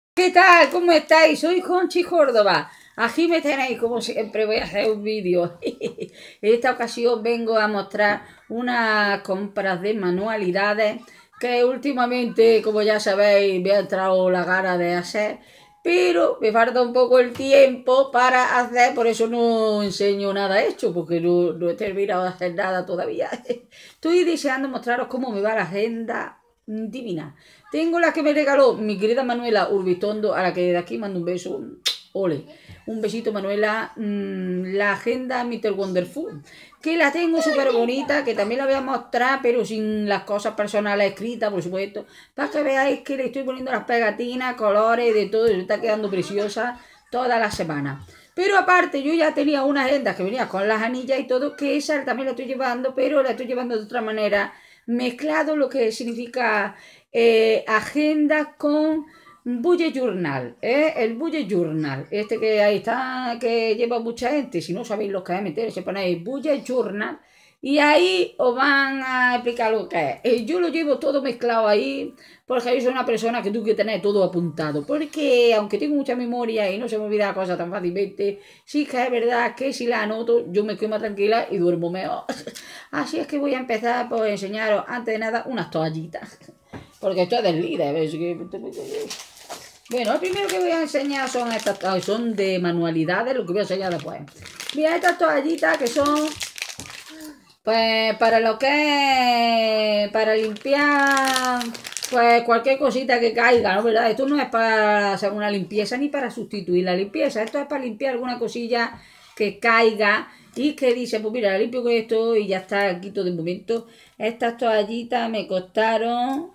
¿Qué tal? ¿Cómo estáis? Soy Conchi Córdoba. Aquí me tenéis, como siempre, voy a hacer un vídeo. En esta ocasión vengo a mostrar unas compras de manualidades que últimamente, como ya sabéis, me ha entrado la gana de hacer, pero me falta un poco el tiempo para hacer, por eso no enseño nada hecho, porque no he terminado de hacer nada todavía. Estoy deseando mostraros cómo me va la agenda divina. Tengo la que me regaló mi querida Manuela Urbitondo, a la que de aquí mando un beso. Ole, un besito Manuela. La agenda Mr. Wonderful, que la tengo súper bonita, que también la voy a mostrar, pero sin las cosas personales escritas, por supuesto, para que veáis que le estoy poniendo las pegatinas, colores, de todo, y está quedando preciosa toda la semana. Pero aparte, yo ya tenía una agenda que venía con las anillas y todo, que esa también la estoy llevando, pero la estoy llevando de otra manera, mezclado lo que significa agenda con Bullet Journal, el Bullet Journal, este que ahí está, que lleva mucha gente. Si no sabéis lo que es, meter, se ponéis Bullet Journal y ahí os van a explicar lo que es. Yo lo llevo todo mezclado ahí, porque yo soy una persona que tengo que tener todo apuntado, porque aunque tengo mucha memoria y no se me olvida cosas tan fácilmente, sí que es verdad que si la anoto yo me quedo más tranquila y duermo mejor. Así es que voy a empezar por enseñaros, antes de nada, unas toallitas, porque esto es del líder. Bueno, lo primero que voy a enseñar son estas, son de manualidades, lo que voy a enseñar después. Mira, estas toallitas que son, pues, para lo que es, para limpiar, pues, cualquier cosita que caiga, ¿no? ¿Verdad? Esto no es para hacer una limpieza ni para sustituir la limpieza, esto es para limpiar alguna cosilla que caiga y que dice, pues mira, limpio con esto y ya está, quito de momento. Estas toallitas me costaron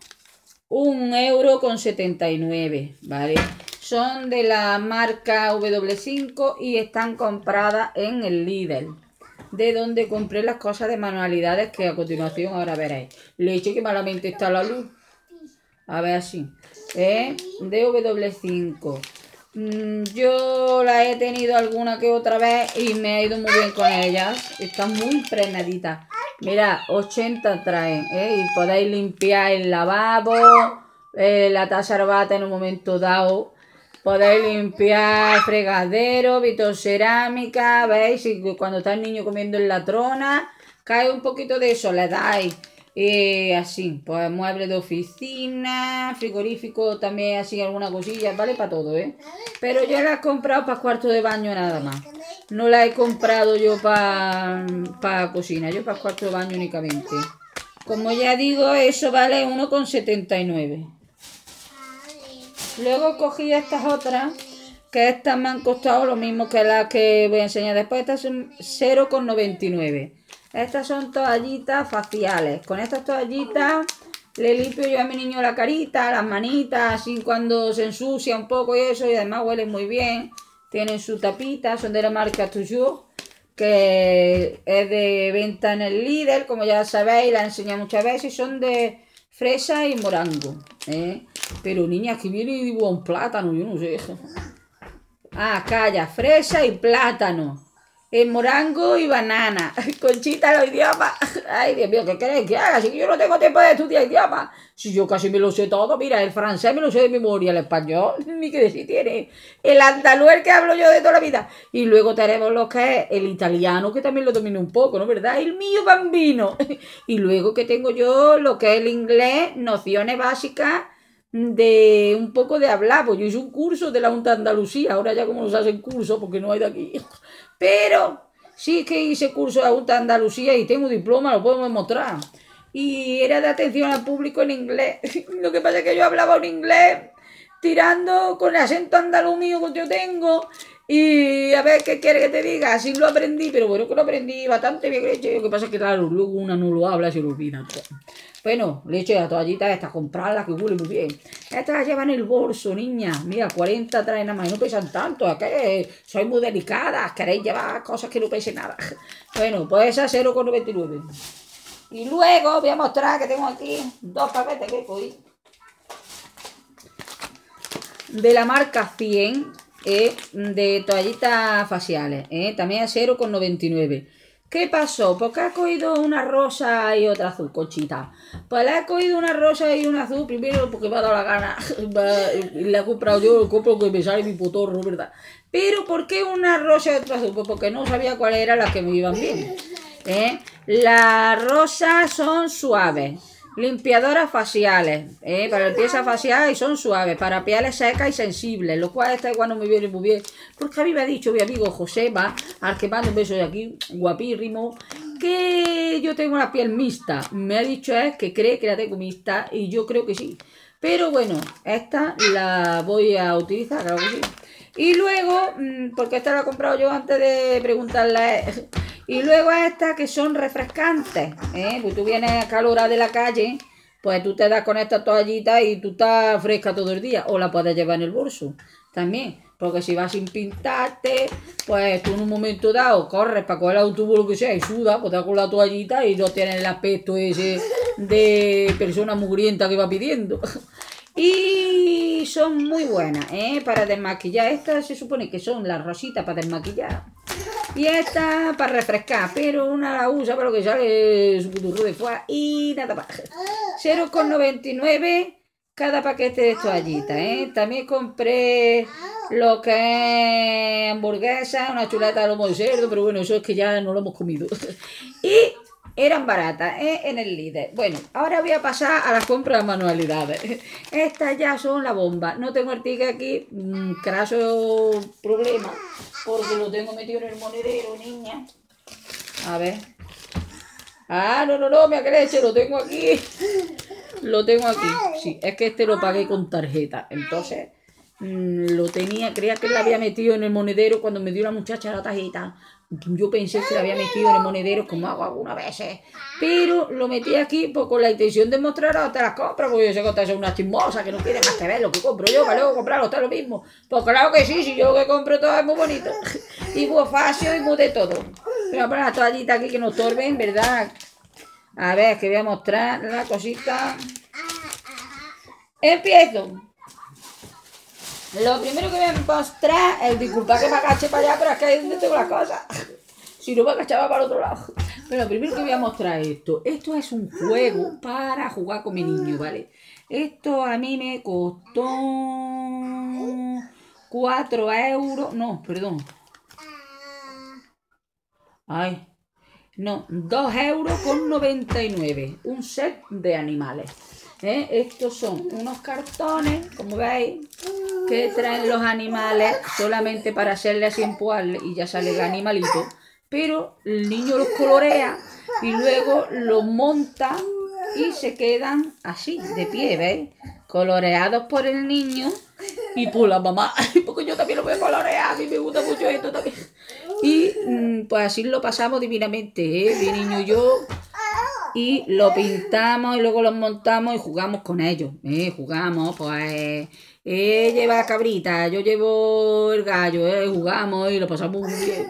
1,79 €, ¿vale? Son de la marca W5 y están compradas en el Lidl, de donde compré las cosas de manualidades que a continuación ahora veréis. Leche, que malamente está la luz. A ver así. De W5. Yo la he tenido alguna que otra vez y me ha ido muy bien con ellas. Están muy impregnaditas. Mira, 80 traen, y podéis limpiar el lavabo, la taza herbata en un momento dado. Podéis limpiar fregadero, vitrocerámica, ¿veis? Y cuando está el niño comiendo en la trona, cae un poquito de eso, le dais. Así, pues muebles de oficina, frigorífico también, así alguna cosilla, vale para todo, ¿eh? Pero yo la he comprado para cuarto de baño nada más. No la he comprado yo para cocina, yo para cuarto de baño únicamente. Como ya digo, eso vale 1,79 €. Luego cogí estas otras, que estas me han costado lo mismo que las que voy a enseñar después. Estas son 0,99 €. Estas son toallitas faciales. Con estas toallitas le limpio yo a mi niño la carita, las manitas, así cuando se ensucia un poco y eso, y además huelen muy bien. Tienen su tapita, son de la marca Toujours, que es de venta en el Lidl, como ya sabéis, la he enseñado muchas veces, y son de fresa y morango, ¿eh? Pero niña, que viene y dibuja un plátano, yo no sé. Ah, calla, fresa y plátano. Morango y banana. Conchita, los idiomas. Ay, Dios mío, ¿qué queréis que haga? Si yo no tengo tiempo de estudiar idiomas. Si yo casi me lo sé todo. Mira, el francés me lo sé de memoria, el español, ni que decir tiene. El andaluz, el que hablo yo de toda la vida. Y luego tenemos lo que es el italiano, que también lo domino un poco, ¿no? ¿Verdad? El mío bambino. Y luego que tengo yo lo que es el inglés, nociones básicas de un poco de hablar, pues yo hice un curso de la Junta de Andalucía, ahora ya como nos hacen curso porque no hay de aquí, pero sí que hice curso de la Junta de Andalucía y tengo diploma, lo puedo mostrar, y era de atención al público en inglés. Lo que pasa es que yo hablaba un inglés tirando con el acento andaluz mío que yo tengo, y a ver qué quiere que te diga, así lo aprendí, pero bueno, que lo aprendí bastante bien hecho. Lo que pasa es que claro, luego una no lo habla y se lo olvida todo. Bueno, le echo la toallita esta, comprarla, que huele muy bien. Estas las llevan en el bolso, niña. Mira, 40 traen nada más y no pesan tanto. ¿A qué? Sois muy delicadas, queréis llevar cosas que no pesen nada. Bueno, pues esa 0,99. Y luego voy a mostrar que tengo aquí dos paquetes que cogí de la marca 100, de toallitas faciales, también a 0,99, ¿Qué pasó? Porque he cogido una rosa y otra azul, Conchita. Pues le he cogido una rosa y una azul primero porque me ha dado la gana. La he comprado yo, lo compro que me sale mi potorro, ¿verdad? Pero ¿por qué una rosa y otra azul? Pues porque no sabía cuáles eran las que me iban bien. Las rosas son suaves. Limpiadoras faciales, para limpieza facial y son suaves, para pieles secas y sensibles, lo cual está igual no me viene muy bien, porque a mí me ha dicho mi amigo Josema, al que mando un beso de aquí, guapírrimo, que yo tengo una piel mixta. Me ha dicho él que cree que la tengo mixta y yo creo que sí. Pero bueno, esta la voy a utilizar, claro que sí. Y luego, porque esta la he comprado yo antes de preguntarle a él. Y luego estas que son refrescantes, pues tú vienes acalorada de la calle, pues tú te das con esta toallita y tú estás fresca todo el día. O la puedes llevar en el bolso también. Porque si vas sin pintarte, pues tú en un momento dado corres para coger el autobús o lo que sea y sudas, pues te das con la toallita y no tienes el aspecto ese de persona mugrienta que va pidiendo. Y son muy buenas, para desmaquillar. Estas se supone que son las rositas para desmaquillar. Y esta para refrescar, pero una la usa para lo que sale su puturro de fuera y nada más. 0,99 cada paquete de toallitas, También compré lo que es hamburguesa, una chuleta de lomo de cerdo, pero bueno, eso es que ya no lo hemos comido. Y eran baratas, en el líder. Bueno, ahora voy a pasar a las compras de manualidades. Estas ya son la bomba. No tengo el ticket aquí, craso problema, porque lo tengo metido en el monedero, niña. A ver. Ah, no, me acreche, lo tengo aquí. Lo tengo aquí. Sí, es que este lo pagué con tarjeta. Entonces, lo tenía, creía que lo había metido en el monedero cuando me dio la muchacha la tarjeta. Yo pensé que lo había metido en el monedero como hago algunas veces. Pero lo metí aquí pues, con la intención de mostrar hasta las compras. Porque yo sé que ustedes son una chismosa que no quieren más que ver lo que compro yo. Para luego comprarlo, está lo mismo. Pues claro que sí, si yo lo que compro todo es muy bonito. Y muy fácil y muy de todo. Voy a poner las toallitas aquí que nos estorben, ¿verdad? A ver, que voy a mostrar la cosita. Empiezo. Lo primero que voy a mostrar es, disculpa que me agache para allá, pero es que ahí es donde tengo las cosas. Si no me agachaba para el otro lado. Pero lo primero que voy a mostrar es esto. Esto es un juego para jugar con mi niño, ¿vale? Esto a mí me costó 4 euros. No, perdón. Ay. No, 2,99 €. Un set de animales. Estos son unos cartones, como veis, que traen los animales solamente para hacerle así empujarle y ya sale el animalito. Pero el niño los colorea y luego los monta y se quedan así, de pie, ¿veis? Coloreados por el niño y por la mamá, porque yo también lo voy a colorear, a mí me gusta mucho esto también. Y pues así lo pasamos divinamente, mi niño y yo. Y lo pintamos y luego los montamos y jugamos con ellos. Jugamos, pues, lleva cabrita, yo llevo el gallo, jugamos y lo pasamos muy bien.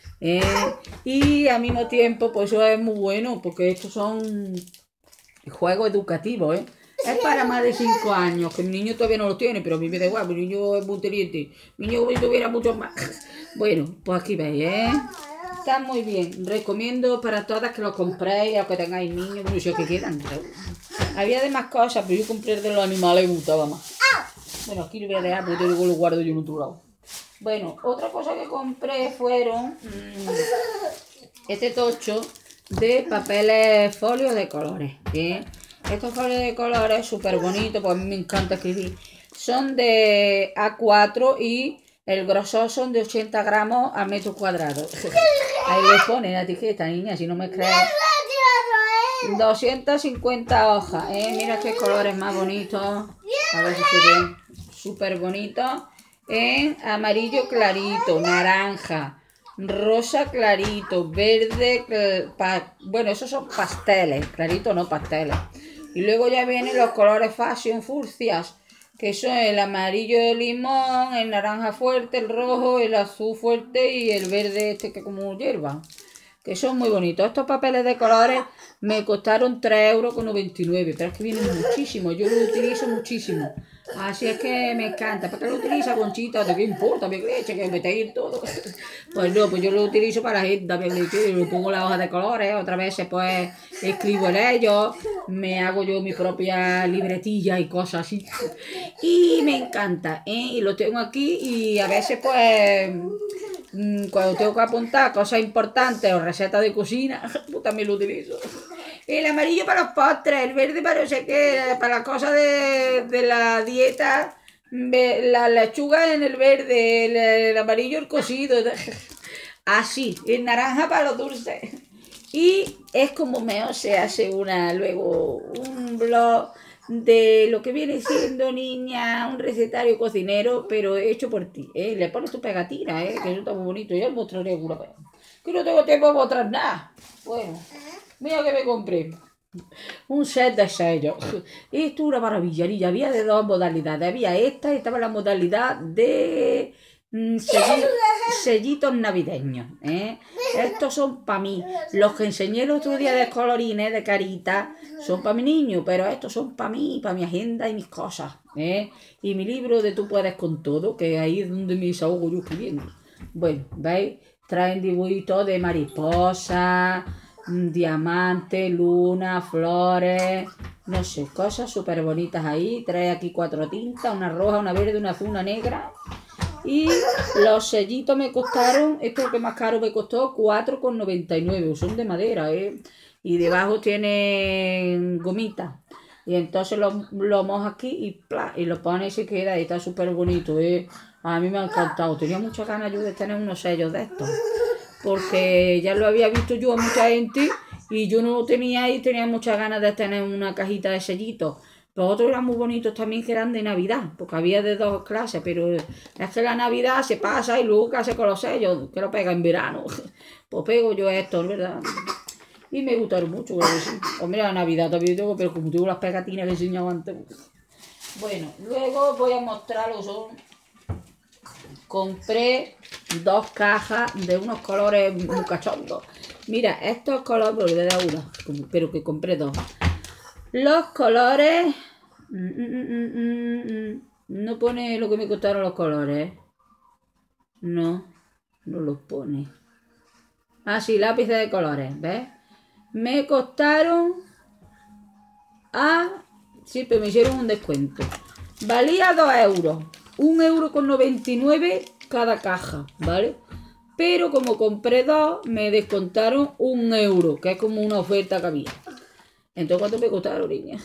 Y al mismo tiempo, pues eso es muy bueno, porque estos son juegos educativos, Es para más de 5 años, que mi niño todavía no los tiene, pero a mí me da igual, mi niño es muy inteligente. Mi niño como si tuviera muchos más. Bueno, pues aquí veis, Está muy bien. Recomiendo para todas que lo compréis, o que tengáis niños, no sé qué quieran. Había demás cosas, pero yo compré el de los animales y me gustaba más. Bueno, aquí lo voy a dejar porque luego lo guardo yo en otro lado. Bueno, otra cosa que compré fueron este tocho de papeles folios de colores. Estos folios de colores súper bonitos, pues a mí me encanta escribir. Son de A4 y el grosor son de 80 gramos a metro cuadrado. Ahí le pone la etiqueta, niña, si no me crees. 250 hojas, Mira qué colores más bonitos. A ver si se ven. Súper bonitos. En amarillo clarito, naranja, rosa clarito, verde, bueno, esos son pasteles, clarito no pasteles. Y luego ya vienen los colores fashion furcias, que son el amarillo de limón, el naranja fuerte, el rojo, el azul fuerte y el verde este que como hierba, que son muy bonitos. Estos papeles de colores me costaron 3,99 €, pero es que vienen muchísimo, yo los utilizo muchísimo. Así es que me encanta. ¿Para qué lo utiliza, Conchita? ¿De qué importa? ¿Me crees que metéis todo? Pues no, pues yo lo utilizo para la agenda, me le pongo la hoja de colores, otras veces pues escribo en ellos, me hago yo mi propia libretilla y cosas así. Y me encanta, ¿eh? Y lo tengo aquí y a veces pues cuando tengo que apuntar cosas importantes o recetas de cocina, pues también lo utilizo. El amarillo para los postres, el verde para no sé qué, para las cosas de la dieta, la lechuga en el verde, el amarillo el cocido, así, el naranja para los dulces. Y es como mejor se hace luego un blog de lo que viene siendo, niña, un recetario cocinero, pero hecho por ti, ¿eh? Le pones tu pegatina, ¿eh? Que eso está muy bonito. Yo os mostraré alguna vez. Que no tengo tiempo para mostrar nada. Bueno, mira que me compré. Un set de sellos. Esto es una maravilla, niña. Había de dos modalidades. Había esta y estaba la modalidad de sellitos navideños, ¿eh? Estos son para mí. Los que enseñé el otro día de colorines, de carita, son para mi niño, pero estos son para mí, para mi agenda y mis cosas, ¿eh? Y mi libro de Tú puedes con todo, que ahí es donde me desahogo yo escribiendo. Bueno, ¿veis? Traen dibujitos de mariposas, diamantes, luna, flores, no sé, cosas súper bonitas ahí. Trae aquí 4 tintas, una roja, una verde, una azul, una negra. Y los sellitos me costaron, esto es lo que más caro me costó, 4,99, son de madera, ¿eh? Y debajo tienen gomita. Y entonces lo mojas aquí y lo pones y se queda y está súper bonito, ¿eh? A mí me ha encantado, tenía muchas ganas yo de tener unos sellos de estos. Porque ya lo había visto yo a mucha gente y yo no lo tenía y tenía muchas ganas de tener una cajita de sellitos. Los otros eran muy bonitos también, que eran de Navidad, porque había de 2 clases, pero es que la Navidad se pasa y luego ¿qué hace con los sellos? Que lo pega en verano. Pues pego yo esto, ¿verdad? Y me gustaron mucho, creo que sí. Hombre, la Navidad también tengo, pero como tengo las pegatinas que he enseñado antes. Bueno, luego voy a mostraros compré 2 cajas de unos colores muy cachondos. Mira, estos colores, porque de una, pero que compré 2. Los colores... No pone lo que me costaron los colores. No los pone. Ah, sí, lápices de colores, ¿ves? Me costaron sí, pero me hicieron un descuento. Valía 2 euros. 1,99 € cada caja, ¿vale? Pero como compré 2, me descontaron 1 euro, que es como una oferta que había. Entonces, ¿cuánto me costaron, niña?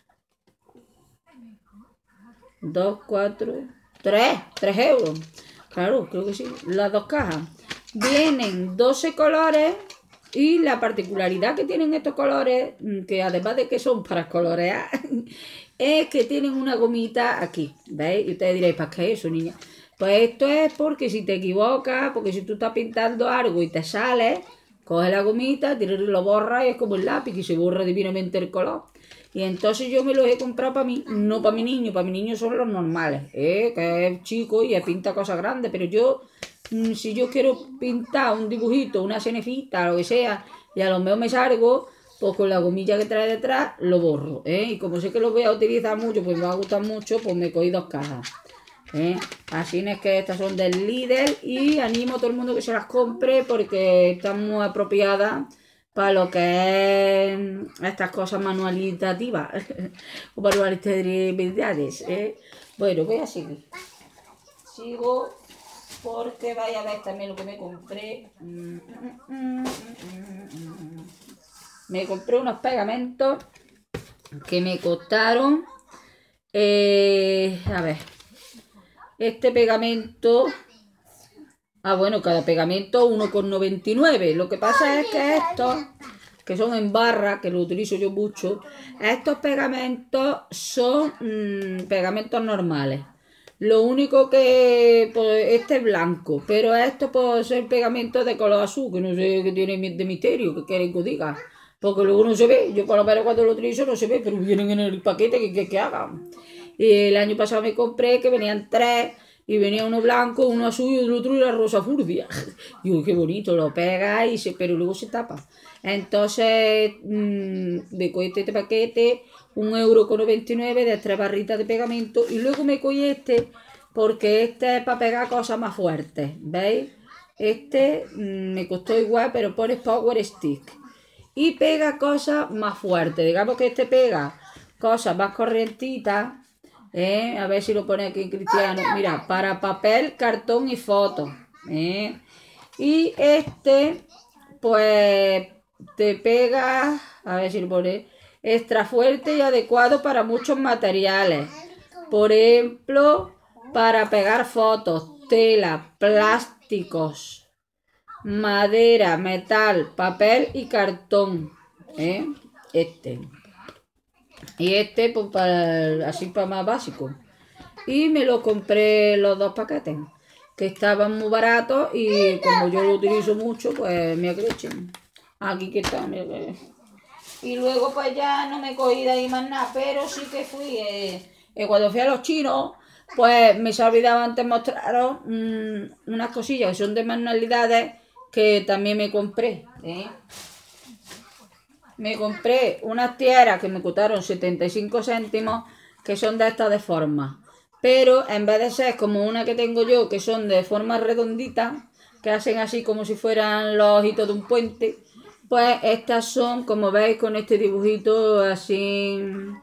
2, 4, 3 euros. Claro, creo que sí. Las 2 cajas. Vienen 12 colores y la particularidad que tienen estos colores, que además de que son para colorear, es que tienen una gomita aquí, ¿veis? Y ustedes diréis, ¿para qué es eso, niña? Pues esto es porque si te equivocas, porque si tú estás pintando algo y te sale, coge la gomita, lo borras y es como el lápiz y se borra divinamente el color. Y entonces yo me los he comprado para mí, no para mi niño. Para mi niño son los normales, que es chico y pinta cosas grandes, pero yo, si yo quiero pintar un dibujito, una cenefita, lo que sea, y a lo mejor me salgo, pues con la gomilla que trae detrás lo borro, y como sé que lo voy a utilizar mucho, pues me va a gustar mucho, pues me cogí 2 cajas. Así es que estas son del Lidl y animo a todo el mundo que se las compre porque están muy apropiadas para lo que es estas cosas manualitativas o manualidades. Bueno, voy a seguir. Sigo porque vaya a ver también lo que me compré. Me compré unos pegamentos que me costaron. A ver. Este pegamento... bueno, cada pegamento 1,99. Lo que pasa es que estos, que son en barra, que lo utilizo yo mucho, estos pegamentos son pegamentos normales. Lo único que, pues, este es blanco, pero esto puede ser pegamento de color azul, que no sé qué tiene de misterio, que quieren que diga. Porque luego no se ve, yo por lo menos cuando lo utilizo no se ve, pero vienen en el paquete que hagan. El año pasado me compré que venían 3 y venía uno blanco, uno azul y el otro era rosa furcia. Y uy, qué bonito, lo pega pero luego se tapa. Entonces, me cogí este paquete €1,99 de 3 barritas de pegamento. Y luego me cogí este, porque este es para pegar cosas más fuertes, ¿veis? Este me costó igual, pero pone Power Stick. Y pega cosas más fuertes. Digamos que este pega cosas más corrientitas. A ver si lo pone aquí Cristiano. Mira, para papel, cartón y fotos. Y este, pues, te pega, a ver si lo pone, extra fuerte y adecuado para muchos materiales. Por ejemplo, para pegar fotos, tela, plásticos, madera, metal, papel y cartón. Este. Y este, pues, así para más básico. Y me lo compré los 2 paquetes, que estaban muy baratos y como yo lo utilizo mucho, pues me aprovechen. Aquí que está, mira. Y luego pues ya no me cogí de ahí más nada, pero sí que fui, cuando fui a los chinos, pues me se ha olvidado antes mostraros unas cosillas que son de manualidades que también me compré. Me compré unas tiaras que me costaron 75 céntimos, que son de estas de forma. Pero en vez de ser como una que tengo yo, que son de forma redondita, que hacen así como si fueran los ojitos de un puente, pues estas son, como veis, con este dibujito así,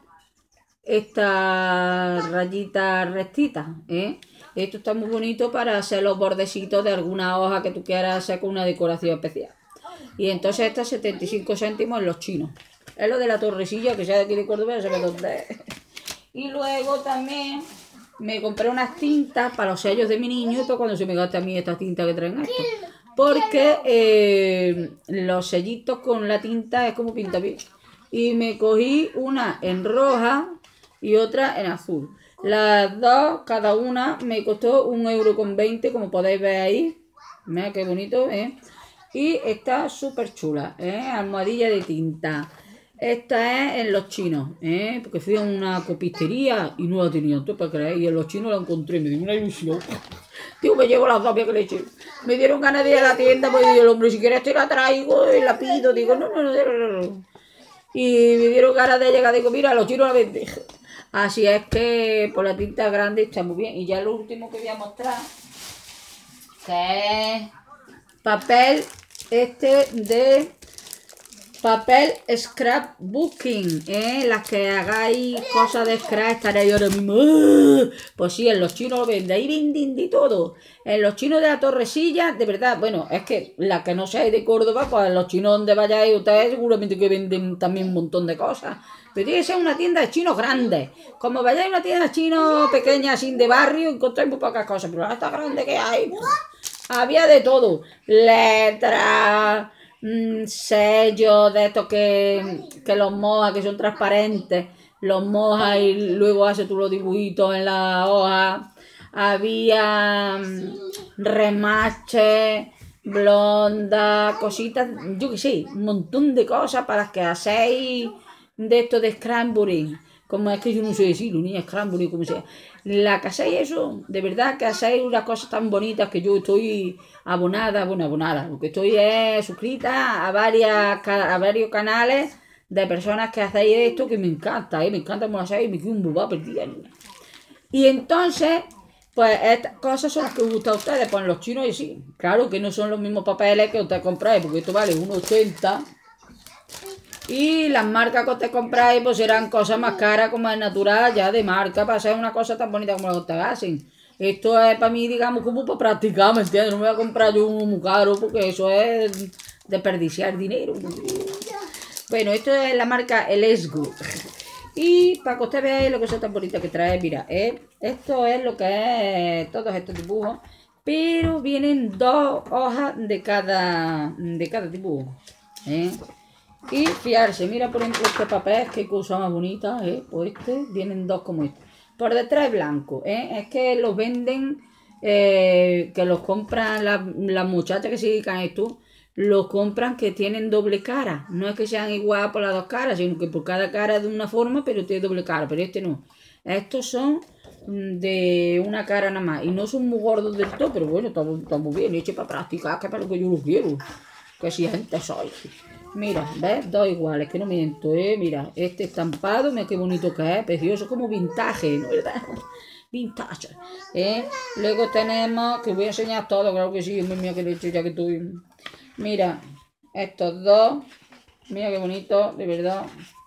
estas rayitas rectitas. Esto está muy bonito para hacer los bordecitos de alguna hoja que tú quieras hacer con una decoración especial. Y entonces estas 75 céntimos en los chinos. Es lo de la torrecilla, que sea de aquí de Córdoba, no sé dónde es. Y luego también me compré unas tintas para los sellos de mi niño, esto cuando se me gaste a mí estas tintas que traen esto. Porque los sellitos con la tinta es como pintapié. Y me cogí una en roja y otra en azul. Las dos, cada una, me costó €1,20, como podéis ver ahí. Mira qué bonito, Y está súper chula, almohadilla de tinta. Esta es en los chinos, porque fui a una copistería y no la tenía, entonces para creer, y en los chinos la encontré, me dio una ilusión. Digo, me llevo las dos que le eché. Me dieron ganas de ir a la tienda, pues digo, el hombre, si quieres te la traigo y la pido. Digo, no. Y me dieron ganas de llegar, digo, mira, los chinos la venden. Así es que por la tinta grande está muy bien. Y ya lo último que voy a mostrar, que es papel de papel scrapbooking, las que hagáis cosas de scrap, estaréis ahora mismo. Pues sí, en los chinos lo venden, ahí venden de todo. En los chinos de la Torrecilla, de verdad, bueno, es que la que no seáis de Córdoba, pues en los chinos donde vayáis ustedes seguramente que venden también un montón de cosas. Pero tiene que ser una tienda de chinos grande. Como vayáis a una tienda de chinos pequeña, sin de barrio, encontráis muy pocas cosas, pero esta grande que hay, pues, había de todo. Letras, sellos de estos que los mojas, que son transparentes, los mojas y luego haces tú los dibujitos en la hoja. Había remaches, blondas, cositas, yo qué sé, un montón de cosas para que hacéis de esto de scrambling. Como es que yo no sé decirlo, ni scrambling, como sea. La que hacéis eso, de verdad que hacéis unas cosas tan bonitas que yo estoy abonada, porque estoy suscrita a varios canales de personas que hacéis esto, que me encanta, me encanta como lo hacéis, me quedo un bobá perdida. Y entonces, pues estas cosas son las que os gustan a ustedes, pues los chinos y sí, claro que no son los mismos papeles que ustedes compráis, porque esto vale 1,80. Y las marcas que ustedes compráis pues serán cosas más caras, como es natural, ya de marca, para hacer una cosa tan bonita como la que ustedes hacen. Esto es para mí, digamos, como para practicar, ¿me entiendes? No me voy a comprar yo uno muy caro, porque eso es desperdiciar dinero. Bueno, esto es la marca Elesgo. Y para que ustedes veáis lo que son tan bonitas que trae, mira, esto es lo que es todos estos dibujos, pero vienen 2 hojas de cada dibujo. Y fiarse, mira por ejemplo este papel, qué cosa más bonita, pues vienen 2 como este. Por detrás es blanco, es que los venden, que los compran las muchachas que se dedican a esto, los compran que tienen doble cara. No es que sean igual por las 2 caras, sino que por cada cara es de una forma, pero tiene doble cara, pero este no. Estos son de una cara nada más, y no son muy gordos del todo, pero bueno, está muy bien, eche para practicar, que es para lo que yo los quiero, que si gente soy. Mira, ¿ves? Dos iguales, que no miento, ¿eh? Mira, este estampado, mira qué bonito que es, precioso, como vintage, ¿no es verdad? Vintage, ¿eh? Luego tenemos, que voy a enseñar todo, claro que sí, mira que leche, ya que estoy. Mira, estos dos, mira qué bonito, de verdad.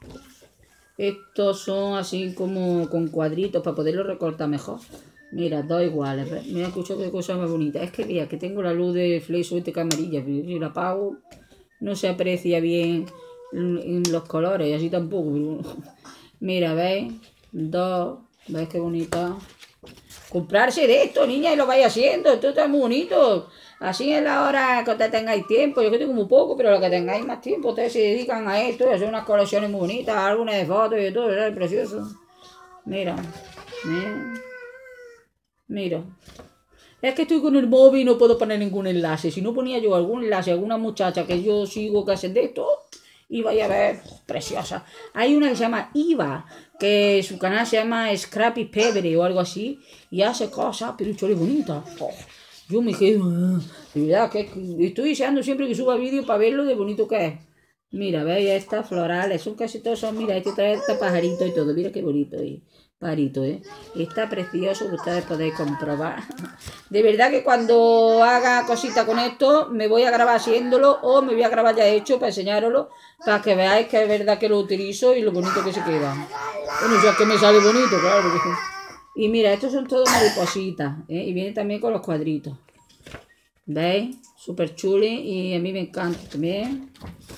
Estos son así como con cuadritos para poderlos recortar mejor. Mira, dos iguales, ¿ves? Mira, escucho qué cosa más bonita. Es que mira, que tengo la luz de fleso este que amarilla, pero si la apago no se aprecia bien en los colores, y así tampoco. Pero... Mira, ¿veis? Dos, ¿veis qué bonita? Comprarse de esto, niña, y lo vais haciendo. Esto está muy bonito. Así es la hora que ustedes tengáis tiempo. Yo que tengo muy poco, pero lo que tengáis más tiempo, ustedes se dedican a esto y hacen unas colecciones muy bonitas, algunas de fotos y de todo, ¿verdad? Es precioso. Mira, mira, mira. Es que estoy con el móvil y no puedo poner ningún enlace. Si no ponía yo algún enlace, alguna muchacha que yo sigo que hacen de esto, iba a ver, preciosa. Hay una que se llama Iva, que su canal se llama Scrappy Pebre o algo así, y hace cosas, pero chole bonita. Oh, yo me quedo, de verdad, que estoy deseando siempre que suba vídeo para verlo de bonito que es. Mira, veis estas florales, son casi todos, son, mira, este trae este pajarito y todo, mira qué bonito. Parito, ¿eh? Está precioso, que ustedes podéis comprobar. De verdad que cuando haga cositas con esto, me voy a grabar haciéndolo o me voy a grabar ya hecho para enseñároslo, para que veáis que es verdad que lo utilizo y lo bonito que se queda. Bueno, ya que me sale bonito, claro. Y mira, estos son todos maripositas, ¿eh? Y viene también con los cuadritos. ¿Veis? Súper chuli y a mí me encanta también.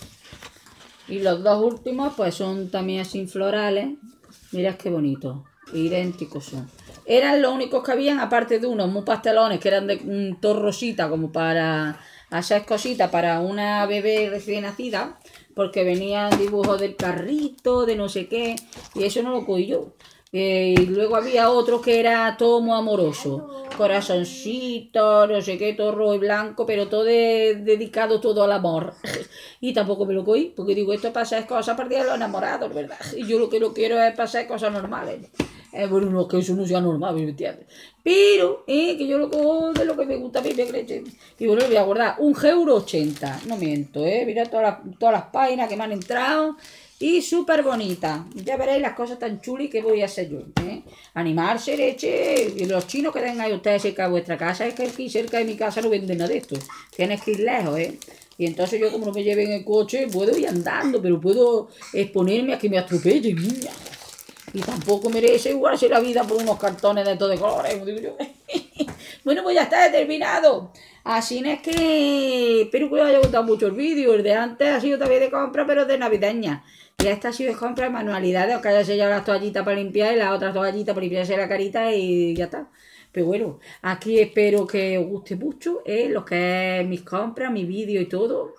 Y los dos últimos pues son también así florales. Mirad qué bonito, idénticos son. Eran los únicos que habían, aparte de unos muy pastelones que eran de un ton rosita, como para hacer cositas para una bebé recién nacida, porque venían dibujos del carrito, de no sé qué, y eso no lo cogí yo. Y luego había otro que era todo muy amoroso, corazoncito, no sé qué, todo rojo y blanco, pero todo dedicado todo al amor. Y tampoco me lo cogí, porque digo, esto es para hacer cosas para los enamorados, ¿verdad? Y yo lo que no quiero es para hacer cosas normales. Bueno, no es que eso no sea normal, ¿me entiendes? Pero, que yo lo cojo de lo que me gusta a mí, me creche. Y bueno, le voy a guardar €1,80, no miento, mira todas las páginas que me han entrado. Y súper bonita. Ya veréis las cosas tan chulis que voy a hacer yo. Animarse, leche. Y los chinos que tengáis ustedes cerca de vuestra casa, es que aquí cerca de mi casa no venden nada de esto. Tienes que ir lejos, Y entonces yo, como no me lleve en el coche, puedo ir andando, pero puedo exponerme a que me atropellen, niña. Y tampoco merece igualarse la vida por unos cartones de todo de colores, digo yo. Bueno, pues ya está terminado. Así es que espero que os haya gustado mucho el vídeo. El de antes ha sido también de compra, pero de navideña. Y esta ha sido de compra de manualidades, que haya sellado las toallitas para limpiar y las otras toallitas para limpiarse la carita y ya está. Pero bueno, aquí espero que os guste mucho, lo que es mis compras, mi vídeo y todo.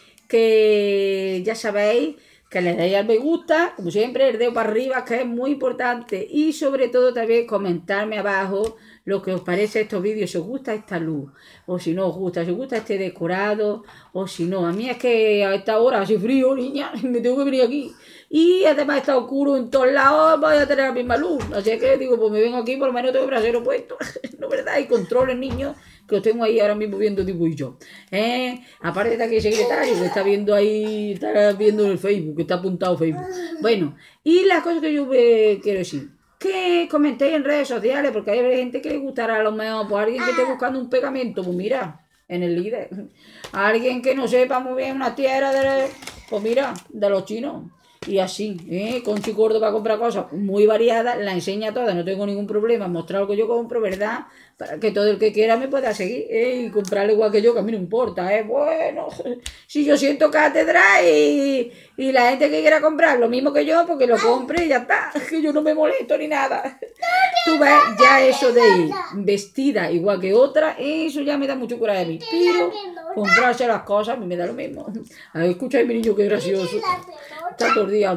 Que ya sabéis que le deis al me gusta, como siempre, el dedo para arriba, que es muy importante. Y sobre todo también comentarme abajo lo que os parece estos vídeos, si os gusta esta luz, o si no os gusta, si os gusta este decorado, o si no. A mí es que a esta hora hace frío, niña, me tengo que venir aquí. Y además está oscuro en todos lados, voy a tener la misma luz. Así que digo, pues me vengo aquí, por lo menos tengo el brasero puesto. ¿No verdad? Y controles, niños, que os tengo ahí ahora mismo viendo dibujillos. Aparte de aquí el secretario, que está viendo ahí, está viendo en el Facebook, que está apuntado Facebook. Bueno, y las cosas que yo quiero decir. Que comentéis en redes sociales, porque hay gente que le gustará a lo mejor, pues alguien que esté buscando un pegamento, pues mira, en el líder. Alguien que no sepa muy bien una tierra pues mira, de los chinos. Y así, Conchi Córdoba compra cosas muy variadas, la enseña todas, no tengo ningún problema en mostrar lo que yo compro, ¿verdad? Para que todo el que quiera me pueda seguir, y comprarle igual que yo, que a mí no importa, Bueno, si yo siento cátedra y la gente que quiera comprar lo mismo que yo, porque lo compre y ya está, que yo no me molesto ni nada. Tú ves, ya eso de ir vestida igual que otra, eso ya me da mucho coraje a mí, pero comprarse las cosas a mí me da lo mismo. A ver, escucha a mi niño, qué gracioso. Está todo el día.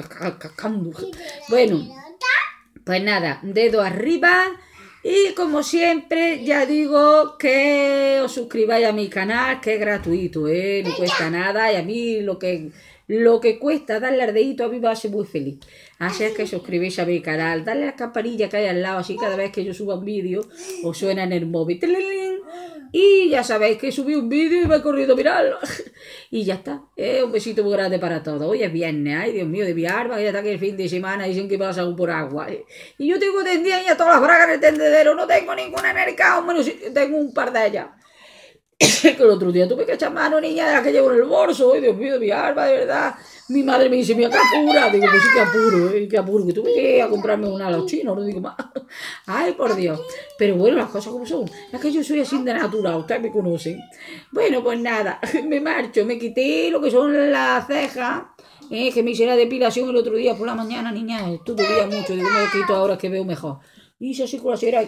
Bueno, pues nada, dedo arriba. Y como siempre, ya digo que os suscribáis a mi canal, que es gratuito, no cuesta nada. Y a mí lo que cuesta darle al dedito a mí me hace muy feliz. Así es que suscribáis a mi canal, darle a la campanilla que hay al lado, así cada vez que yo suba un vídeo os suena en el móvil. Y ya sabéis que subí un vídeo y me he corrido a mirarlo. Y ya está. Un besito muy grande para todos. Hoy es viernes. Ay, Dios mío, de mi alma, que ya está aquí el fin de semana. Dicen que pasa por agua. Y yo tengo tendidas ya todas las bragas en el tendedero. No tengo ninguna en el caos. Bueno, sí, tengo un par de ellas. Que el otro día tuve que echar mano, niña, de la que llevo en el bolso. Ay, Dios mío, de mi alma, de verdad. Mi madre me dice, mira, qué apura. Digo, pues sí, qué apuro, que tuve que ir a comprarme una a los chinos, no digo más. Ay, por Dios. Pero bueno, las cosas como son. Es que yo soy así de natural, ustedes me conocen. Bueno, pues nada, me marcho, me quité lo que son las cejas. Que me hice la depilación el otro día por la mañana, niña, estuve bien mucho. Digo, me lo quito ahora que veo mejor. Hice así con la cera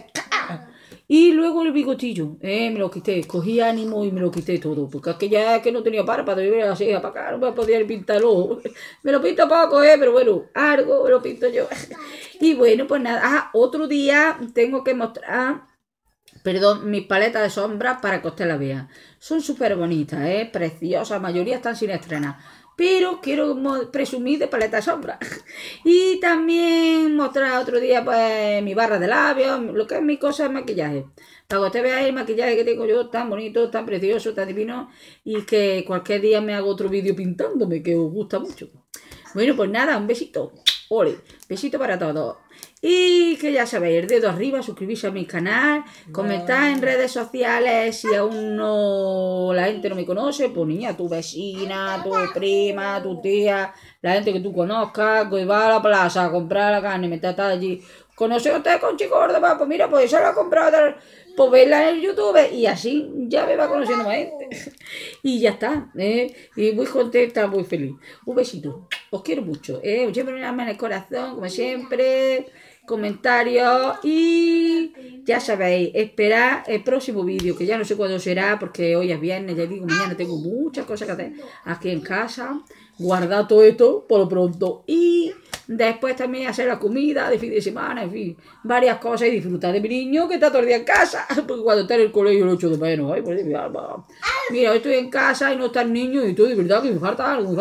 y luego el bigotillo, me lo quité, cogí ánimo y me lo quité todo, porque es que ya es que no tenía párpado, yo iba así para acá, no me podía pintar el ojo. Me lo pinto poco, pero bueno, algo me lo pinto yo. Y bueno, pues nada, otro día tengo que mostrar, perdón, mis paletas de sombras para que usted las vea. Son súper bonitas, preciosas, la mayoría están sin estrenar. Pero quiero presumir de paleta de sombra. Y también mostrar otro día pues mi barra de labios, lo que es mi cosa de maquillaje. Para que usted vea el maquillaje que tengo yo tan bonito, tan precioso, tan divino. Y que cualquier día me hago otro vídeo pintándome, que os gusta mucho. Bueno, pues nada, un besito. Ole, besito para todos. Y que ya sabéis, el dedo arriba, suscribirse a mi canal, comentar en redes sociales si aún no la gente no me conoce, pues niña, tu vecina, tu prima, tu tía, la gente que tú conozcas, que va a la plaza a comprar la carne, me está allí. ¿Conoce usted con Chico Córdoba? Pues mira, pues eso lo ha comprado, pues verla en el YouTube y así ya me va conociendo más gente. Y ya está, y muy contenta, muy feliz. Un besito, os quiero mucho, os llevo un alma en el corazón, como siempre. Comentarios y ya sabéis, esperad el próximo vídeo, que ya no sé cuándo será porque hoy es viernes, ya digo, mañana tengo muchas cosas que hacer aquí en casa. Guardad todo esto por lo pronto y después también hacer la comida de fin de semana, en fin, varias cosas y disfrutar de mi niño que está todo el día en casa, porque cuando está en el colegio lo echo de menos. Ay, por mi alma. Mira, hoy estoy en casa y no está el niño y todo, de verdad que me falta algo.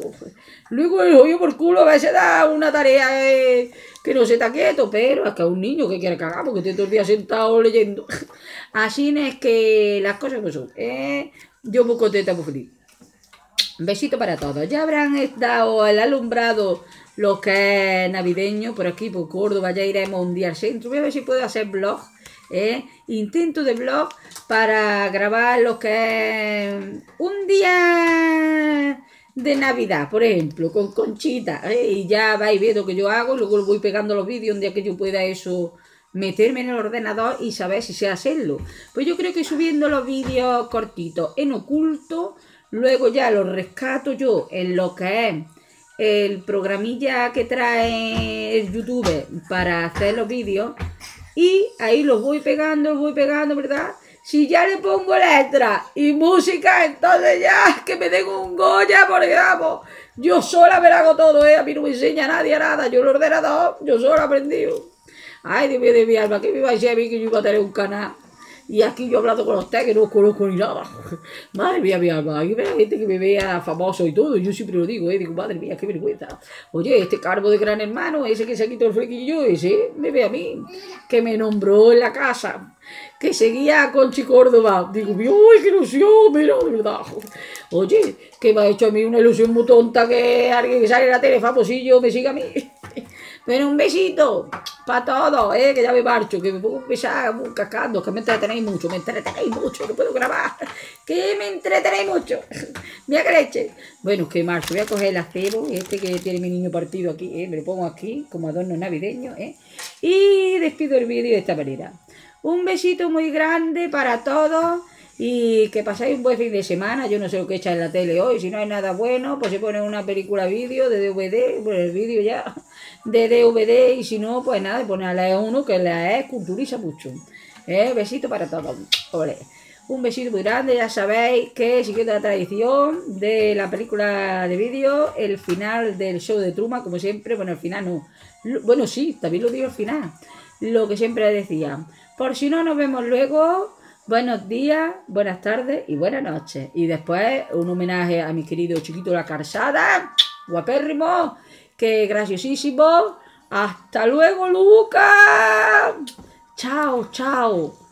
Luego el hoyo por culo a veces da una tarea que no se está quieto, pero es que a un niño que quiere cagar porque está todo el día sentado leyendo. Así es que las cosas como son. Yo muy contenta, muy feliz. Un besito para todos. Ya habrán dado el alumbrado lo que es navideño por aquí, por Córdoba. Ya iremos un día al centro. Voy a ver si puedo hacer vlog. Intento de vlog para grabar lo que es un día de Navidad, por ejemplo, con Conchita, y ya vais viendo que yo hago, luego voy pegando los vídeos un día que yo pueda eso, meterme en el ordenador y saber si sé hacerlo. Pues yo creo que subiendo los vídeos cortitos en oculto, luego ya los rescato yo en lo que es el programilla que trae el YouTube para hacer los vídeos y ahí los voy pegando, ¿verdad? Si ya le pongo letra y música, entonces ya que me den un Goya, porque vamos, yo sola me lo hago todo, a mí no me enseña nadie nada, yo el ordenador, yo sola aprendí. Ay, Dios mío de mi alma, que me iba a decir a mí que yo iba a tener un canal. Y aquí yo hablando con ustedes que no os conozco ni nada. Madre mía, mi alma, aquí ve la gente que me vea famoso y todo, yo siempre lo digo, digo, madre mía, qué vergüenza. Oye, este carbo de Gran Hermano, ese que se quitó el flequillo, ese me ve a mí, que me nombró en la casa, que seguía a Conchi Córdoba. Digo, uy, qué ilusión, mira, de verdad. Oye, que me ha hecho a mí una ilusión muy tonta que alguien que sale en la tele famosillo me siga a mí. Pero un besito para todos, que ya me marcho, que me pongo un pesado, muy cascando, que me entretenéis mucho, que puedo grabar, que me entretenéis mucho. Mira que leche. Bueno, que marcho, voy a coger el acebo, este que tiene mi niño partido aquí, me lo pongo aquí como adorno navideño, y despido el vídeo de esta manera. Un besito muy grande para todos. Y que pasáis un buen fin de semana. Yo no sé lo que echa en la tele hoy. Si no hay nada bueno, pues se pone una película vídeo de DVD. Bueno, el vídeo ya de DVD. Y si no, pues nada, pone a la E1 que la E culturiza mucho. Besito para todos. Olé. Un besito muy grande. Ya sabéis que siguiendo la tradición de la película de vídeo, el final del show de Truman, como siempre, bueno, al final no. Bueno, sí, también lo digo al final. Lo que siempre decía. Por si no nos vemos luego. Buenos días, buenas tardes y buenas noches. Y después un homenaje a mi querido Chiquito La Calzada, guapérrimo, que graciosísimo. Hasta luego, Lucas. Chao, chao.